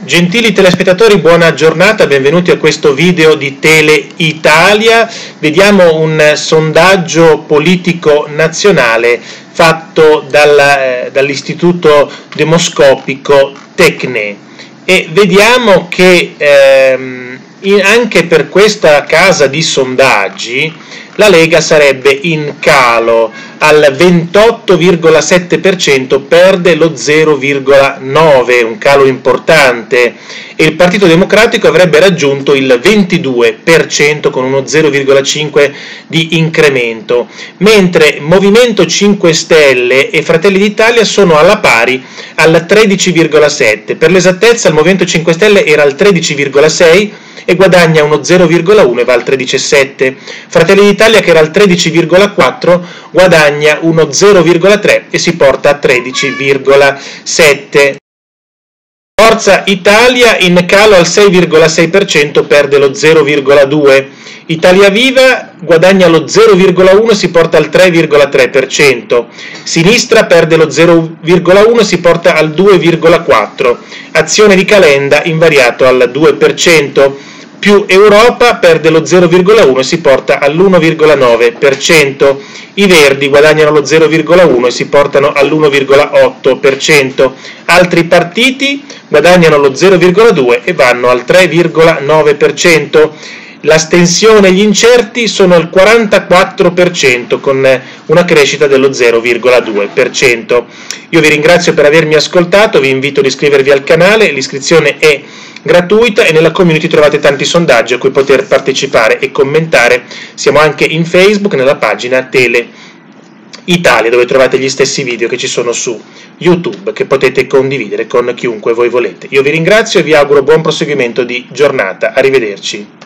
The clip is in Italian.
Gentili telespettatori, buona giornata, benvenuti a questo video di Tele Italia. Vediamo un sondaggio politico nazionale fatto dall'istituto demoscopico Tecne e vediamo che anche per questa casa di sondaggi la Lega sarebbe in calo al 28,7%, perde lo 0,9%, un calo importante, e il Partito Democratico avrebbe raggiunto il 22% con uno 0,5% di incremento, mentre Movimento 5 Stelle e Fratelli d'Italia sono alla pari al 13,7%. Per l'esattezza il Movimento 5 Stelle era al 13,6% e guadagna uno 0,1 e va al 13,7. Fratelli d'Italia, che era al 13,4, guadagna uno 0,3 e si porta a 13,7. Forza Italia in calo al 6,6%, perde lo 0,2. Italia Viva guadagna lo 0,1 e si porta al 3,3%. Sinistra perde lo 0,1 e si porta al 2,4%. Azione di Calenda invariato al 2%. Più Europa perde lo 0,1 e si porta all'1,9%. I Verdi guadagnano lo 0,1 e si portano all'1,8%. Altri partiti guadagnano lo 0,2 e vanno al 3,9%. L'astensione e gli incerti sono al 44%, con una crescita dello 0,2%. Io vi ringrazio per avermi ascoltato, vi invito ad iscrivervi al canale, l'iscrizione è gratuita e nella community trovate tanti sondaggi a cui poter partecipare e commentare. Siamo anche in Facebook nella pagina Tele Italia, dove trovate gli stessi video che ci sono su YouTube, che potete condividere con chiunque voi volete. Io vi ringrazio e vi auguro buon proseguimento di giornata. Arrivederci.